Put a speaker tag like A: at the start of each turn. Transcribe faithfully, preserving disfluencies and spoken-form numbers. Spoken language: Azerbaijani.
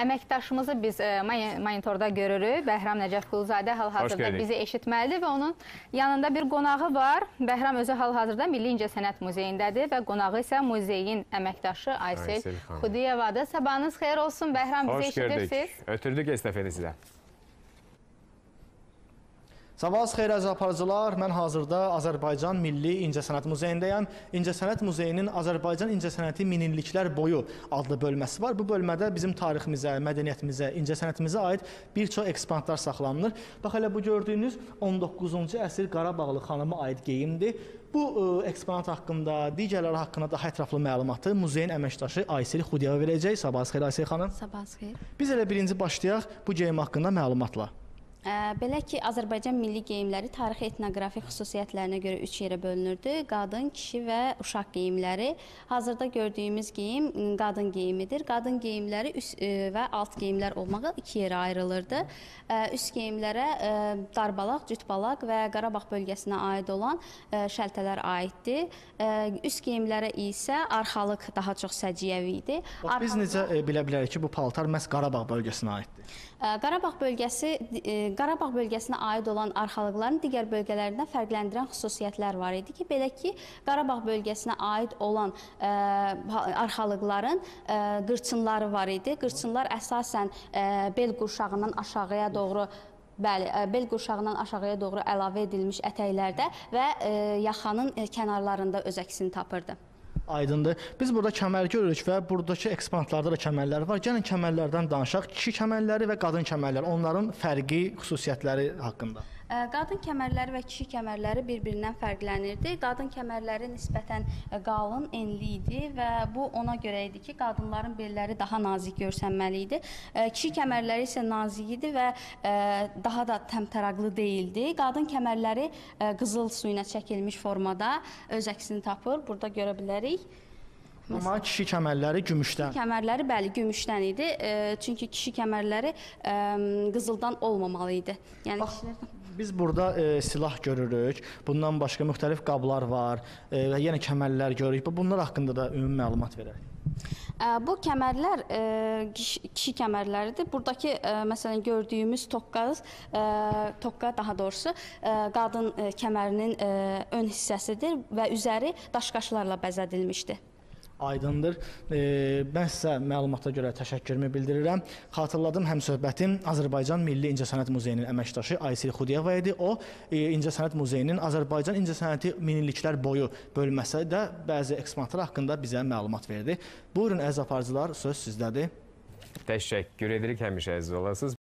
A: Əməkdaşımızı biz e, monitorda görürük. Bəhram Nəcəfquluzadə hal-hazırda bizi eşitməlidir və onun yanında bir qonağı var. Bəhram özü hal-hazırda Milli İncəsənət Muzeyindədir və qonağı isə muzeyin əməkdaşı Aysel Xudiyevadır. Sabahınız xeyir olsun Bəhram, bizi eşidirsiniz.
B: Ötürdük estafeti sizə.
C: Sabahınız xeyir əziz aparıcılar. Mən hazırda Azərbaycan Milli İncəsənət Muzeyindəyəm. İncəsənət Muzeyinin Azərbaycan İncəsənəti minilliklər boyu adlı bölməsi var. Bu bölmədə bizim tariximizə, mədəniyyətimizə, incəsənətimizə aid bir çox eksponatlar saxlanılır. Bax, elə bu gördüyünüz on doqquzuncu əsr Qarabağlı xanıma aid geyimdir. Bu e, eksponat haqqında, digərləri haqqında daha ətraflı məlumatı muzeyin əməkdaşı Aysel Xudiyeva verəcək. Sabahınız xeyir Aysel xanım.
D: Sabahınız xeyir.
C: Biz elə birinci başlayaq bu geyim haqqında məlumatla.
D: Belə ki, Azərbaycan milli geyimləri tarixi etnoqrafik xüsusiyyətlərinə görə üç yerə bölünürdü. Qadın, kişi və uşaq geyimləri. Hazırda gördüyümüz geyim qadın geyimidir. Qadın geyimləri üst və alt geyimlər olmağı iki yerə ayrılırdı. Üst geyimlərə darbalaq, cütbalaq və Qarabağ bölgəsinə aid olan şəltələr aiddir. Üst geyimlərə isə arxalıq daha çox səciyyəvi idi.
C: Bax, biz necə bilə bilərik ki, bu paltar məhz Qarabağ bölgəsinə aiddir?
D: Qarabağ bölgəsi Qarabağ bölgəsinə aid olan arxalıqların digər bölgələrindən fərqləndirən xüsusiyyətlər var idi ki, belə ki, Qarabağ bölgəsinə aid olan ə, arxalıqların ə, qırçınları var idi. Qırçınlar əsasən ə, bel qurşağından aşağıya doğru Bəli, bel qurşağından aşağıya doğru əlavə edilmiş ətəklərdə və ə, yaxanın kənarlarında öz əksini tapırdı.
C: Aydındır. Biz burada kəmər görürük və buradakı eksponatlarda da kəmərlər var. Gəlin kəmərlərdən danışaq. Kişi kəmərləri və qadın kəmərləri, onların fərqi, xüsusiyyətləri haqqında.
D: Qadın kəmərləri və kişi kəmərləri bir-birindən fərqlənirdi. Qadın kəmərləri nisbətən qalın, enli idi və bu ona görə idi ki, qadınların belləri daha nazik görsənməli idi. Kişi kəmərləri isə nazik idi və daha da təmtəraqlı deyildi. Qadın kəmərləri qızıl suyuna çəkilmiş formada öz əksini tapır. Burada görə bilərik.
C: Amma kişi kəmərləri gümüşdən.
D: Kişi kəmərləri bəli gümüşdən idi. E, çünki kişi kəmərləri e, qızıldan olmamalı idi. Yəni
C: Bax,
D: kişilərdən...
C: Biz burada e, silah görürük. Bundan başqa müxtəlif qablar var e, və yenə kəmərlər görürük. Bunlar haqqında da ümumi məlumat verək.
D: Bu kəmərlər e, kişi kəmərləridir. Buradakı e, məsələn gördüyümüz toqqa, e, toqqa daha doğrusu e, qadın e, kəmərinin e, ön hissəsidir və üzəri daşqaşlarla bəzədilmişdir.
C: Aydındır. E, mən sizə məlumata görə təşəkkürümü bildirirəm. Xatırladım həmsöhbətim Azərbaycan Milli İncəsənət Muzeyinin əməkdaşı Aysel Xudiyeva idi. O, e, İncəsənət Muzeyinin Azərbaycan İncəsənəti minilliklər boyu bölməsi də bəzi eksponatlar haqqında bizə məlumat verdi. Buyurun əziz aparıcılar, söz sizdədir.
B: Təşəkkür edirik, həmişə əziz olasınız.